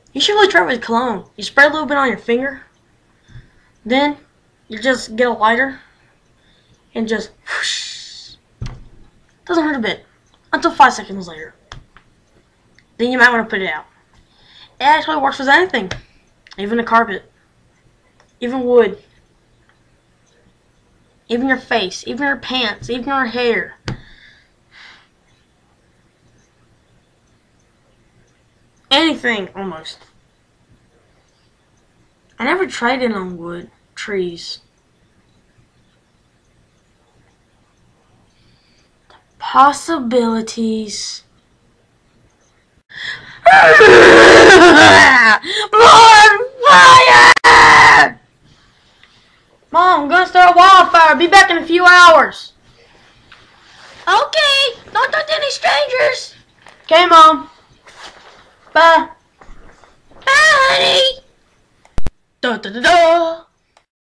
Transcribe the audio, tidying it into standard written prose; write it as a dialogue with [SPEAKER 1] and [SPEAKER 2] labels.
[SPEAKER 1] You should really try it with cologne. You spray a little bit on your finger. Then you just get a lighter and just whoosh. Doesn't hurt a bit until 5 seconds later. Then you might want to put it out. It actually works with anything, even a carpet, even wood, even your face, even your pants, even your hair. Anything, almost. I never tried it on wood, trees. The possibilities. Blood fire! Mom, I'm gonna start a wildfire. Be back in a few hours. Okay, don't talk to any strangers. Okay, Mom. Bye. Bye, honey. Da da da da.